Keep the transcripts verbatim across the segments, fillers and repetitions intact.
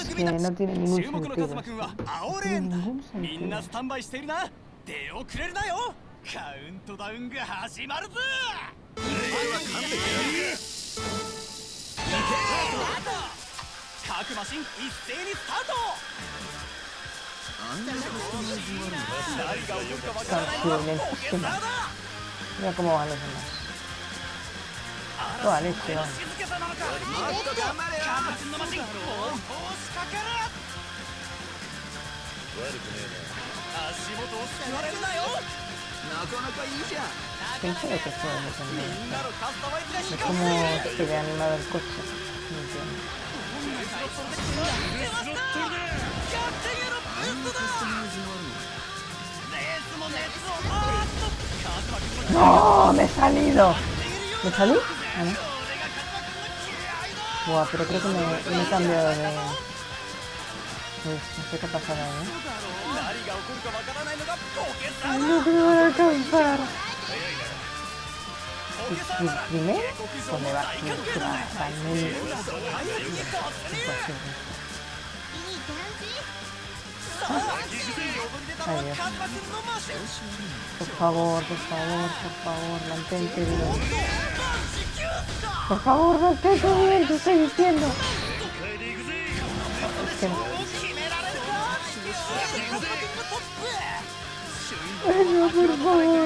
Es que no tiene ningún sentido. No tiene ningún sentido. Canción lentísima. Mira cómo van los demás. Toda leche, vamos. Pensé que fue defender. Es como se ve animado el coche. No entiendo. ¡No! ¡Me he salido! ¿Me salí? Ah, no. Buah, pero creo que me, me he cambiado de... Pues no sé qué ha pasado ahí, ¿eh? ¡Ay, no, que me van a alcanzar! ¿Y primero? ¿Dónde va? ¿Qué va? Va en medio. Imposible. Ay, Dios. Por favor, por favor, por favor, mantente bien. Por favor, mantente bien, te estoy diciendo. Es que... Ay, no, por favor.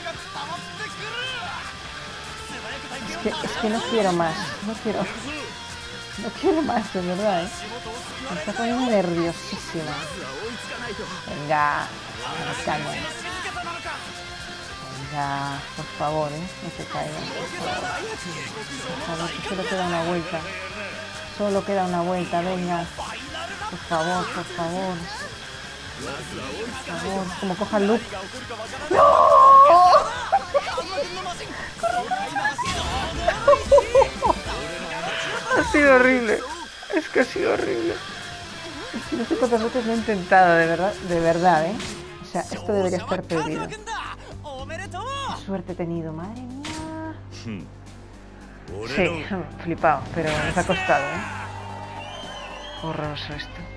Es que, es que no quiero más, no quiero... No quiero más, de verdad, ¿eh? Me está poniendo nerviosísima. Venga, caña. Venga, por favor, ¿eh? No te caigas, por favor. Por favor, que solo queda una vuelta. Solo queda una vuelta, venga. Por favor, por favor. Por favor, como coja el loop. ¡No! Ha sido horrible. Es que ha sido horrible. Es que no sé cuántas veces lo he intentado, de verdad, de verdad, ¿eh? O sea, esto debería estar perdido. Qué suerte he tenido, madre mía. Sí, flipado, pero nos ha costado, ¿eh? Horroroso esto.